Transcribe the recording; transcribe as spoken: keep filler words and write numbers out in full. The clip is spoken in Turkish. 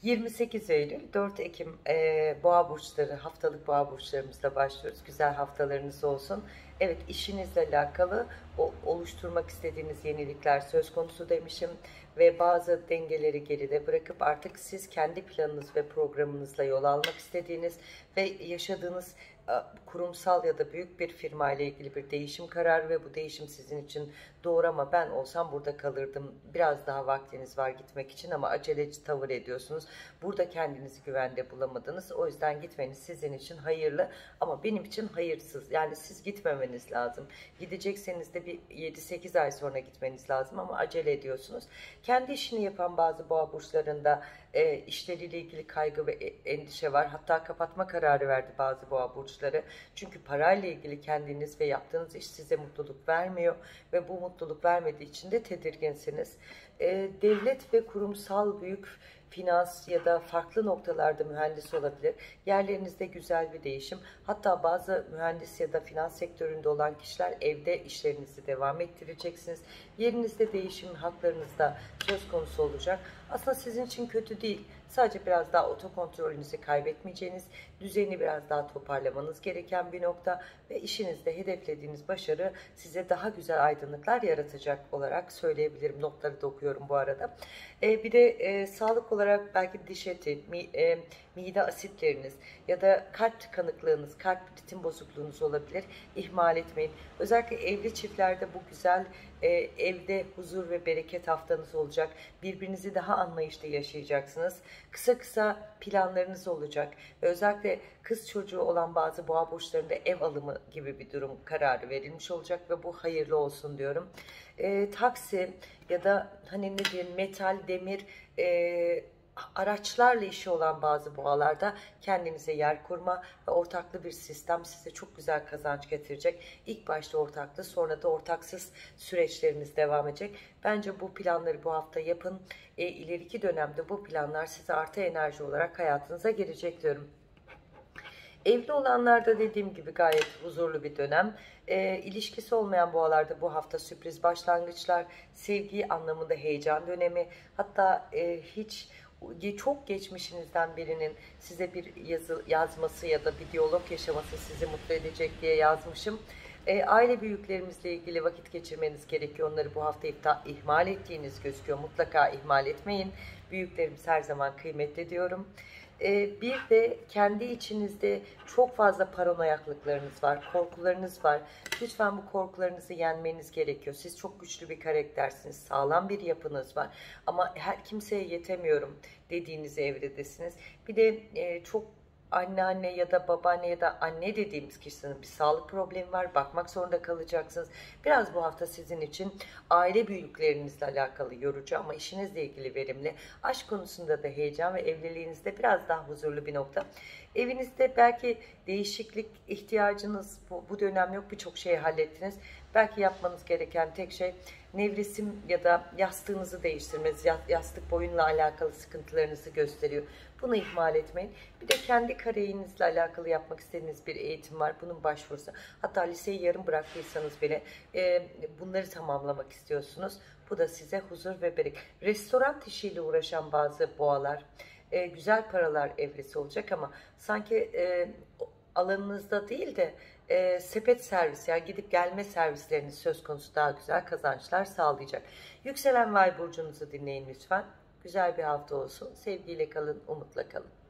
yirmi sekiz Eylül, dört Ekim e, Boğa burçları, haftalık Boğa burçlarımızla başlıyoruz. Güzel haftalarınız olsun. Evet, işinizle alakalı o, oluşturmak istediğiniz yenilikler söz konusu demişim ve bazı dengeleri geride bırakıp artık siz kendi planınız ve programınızla yol almak istediğiniz ve yaşadığınız kurumsal ya da büyük bir firma ile ilgili bir değişim kararı ve bu değişim sizin için doğru, ama ben olsam burada kalırdım. Biraz daha vaktiniz var gitmek için ama aceleci tavır ediyorsunuz. Burada kendinizi güvende bulamadınız. O yüzden gitmeniz sizin için hayırlı ama benim için hayırsız. Yani siz gitmemeniz lazım. Gidecekseniz de bir yedi sekiz ay sonra gitmeniz lazım ama acele ediyorsunuz. Kendi işini yapan bazı boğa burçlarında e, işleriyle ilgili kaygı ve endişe var. Hatta kapatma kararı verdi bazı boğa burçları. Çünkü parayla ilgili kendiniz ve yaptığınız iş size mutluluk vermiyor ve bu mutluluk vermediği için de tedirginsiniz. E, devlet ve kurumsal büyük finans ya da farklı noktalarda mühendis olabilir. Yerlerinizde güzel bir değişim. Hatta bazı mühendis ya da finans sektöründe olan kişiler evde işlerinizi devam ettireceksiniz. Yerinizde değişim haklarınız da söz konusu olacak. Aslında sizin için kötü değil. Sadece biraz daha otokontrolünüzü kaybetmeyeceğiniz, düzeni biraz daha toparlamanız gereken bir nokta ve işinizde hedeflediğiniz başarı size daha güzel aydınlıklar yaratacak olarak söyleyebilirim. Notları da okuyorum bu arada. Ee, bir de e, sağlık olarak belki diş eti, mi, e, mide asitleriniz ya da kalp tıkanıklığınız, kalp ritim bozukluğunuz olabilir. İhmal etmeyin. Özellikle evli çiftlerde bu güzel e, evde huzur ve bereket haftanız olacak. Birbirinizi daha anlayışlı yaşayacaksınız. Kısa kısa planlarınız olacak ve özellikle kız çocuğu olan bazı boğa burçlarında ev alımı gibi bir durum kararı verilmiş olacak ve bu hayırlı olsun diyorum. E, taksi ya da hani ne diyeyim, metal, demir, e, araçlarla işi olan bazı boğalarda kendinize yer kurma ve ortaklı bir sistem size çok güzel kazanç getirecek. İlk başta ortaklı, sonra da ortaksız süreçleriniz devam edecek. Bence bu planları bu hafta yapın. E, ileriki dönemde bu planlar size artı enerji olarak hayatınıza girecek diyorum. Evli olanlarda dediğim gibi gayet huzurlu bir dönem. E, ilişkisi olmayan boğalarda bu hafta sürpriz başlangıçlar, sevgi anlamında heyecan dönemi, hatta e, hiç çok geçmişinizden birinin size bir yazı yazması ya da bir diyalog yaşaması sizi mutlu edecek diye yazmışım. E, aile büyüklerimizle ilgili vakit geçirmeniz gerekiyor. Onları bu hafta ifta, ihmal ettiğiniz gözüküyor. Mutlaka ihmal etmeyin. Büyüklerimiz her zaman kıymetli diyorum. E, bir de kendi içinizde çok fazla paranoyaklıklarınız var, korkularınız var. Lütfen bu korkularınızı yenmeniz gerekiyor. Siz çok güçlü bir karaktersiniz, sağlam bir yapınız var. Ama her kimseye yetemiyorum dediğiniz evredesiniz. Bir de e, çok anneanne ya da babaanne ya da anne dediğimiz kişinin bir sağlık problemi var. Bakmak zorunda kalacaksınız. Biraz bu hafta sizin için aile büyüklerinizle alakalı yorucu ama işinizle ilgili verimli. Aşk konusunda da heyecan ve evliliğinizde biraz daha huzurlu bir nokta. Evinizde belki değişiklik ihtiyacınız bu, bu dönem yok. Birçok şeyi hallettiniz. Belki yapmanız gereken tek şey nevresim ya da yastığınızı değiştirmeniz. Yastık boyunla alakalı sıkıntılarınızı gösteriyor. Bunu ihmal etmeyin. Bir de kendi kariyerinizle alakalı yapmak istediğiniz bir eğitim var. Bunun başvurusu. Hatta liseyi yarım bıraktıysanız bile e, bunları tamamlamak istiyorsunuz. Bu da size huzur ve bereket. Restoran işiyle uğraşan bazı boğalar e, güzel paralar evresi olacak ama sanki e, alanınızda değil de e, sepet servis, yani gidip gelme servisleriniz söz konusu, daha güzel kazançlar sağlayacak. Yükselen ve ay burcunuzu dinleyin lütfen. Güzel bir hafta olsun. Sevgiyle kalın, umutla kalın.